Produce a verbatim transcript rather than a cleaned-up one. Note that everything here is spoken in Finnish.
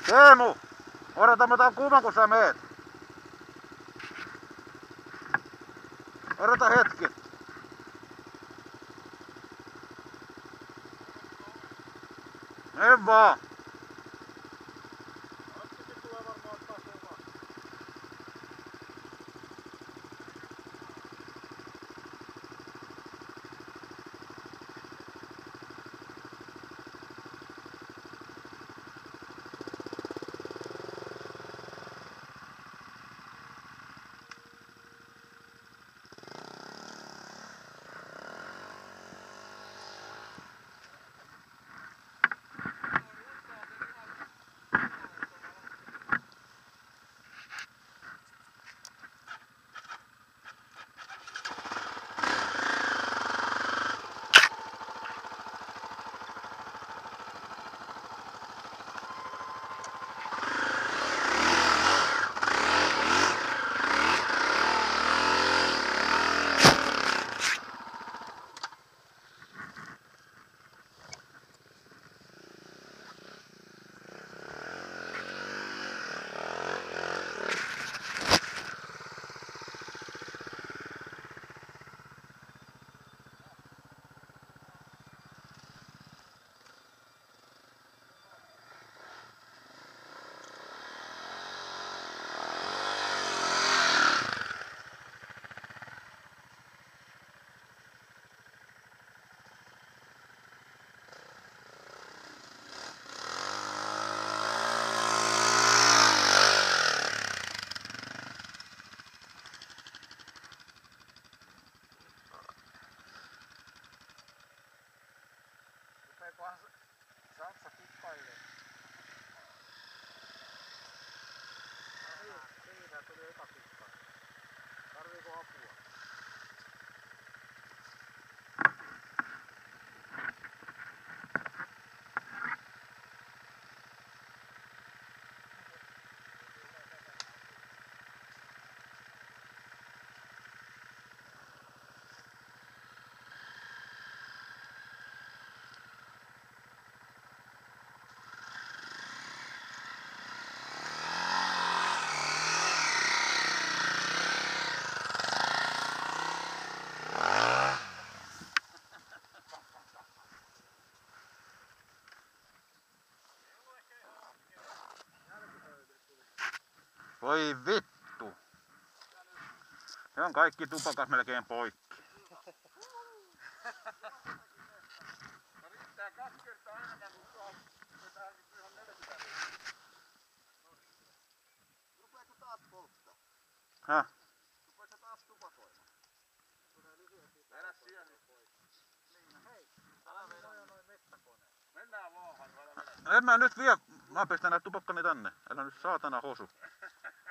Teemu! Odotamme tän kuuman kun sä meet. Odota hetki. En vaan. Rupeekohan Sansa kikkailee. No niin, siinä tuli eka kikka. Tarviiko apua? Voi vittu! Se on kaikki tupakas melkein poikki. No riittää kaksi kertaa enemmän kuin tuohon. Vetää ihan neljäkymmentä. Rupeeko taas polttaa? Häh? Rupeeko taas tupakoimaan? Vedä siellä nyt poikki. Niin, hei. Älä vedä noin metsäkoneen. Mennään vaan, älä vedä. En mä nyt vie. Mä pistän näitä tupakkani tänne. Älä nyt saatana hosu.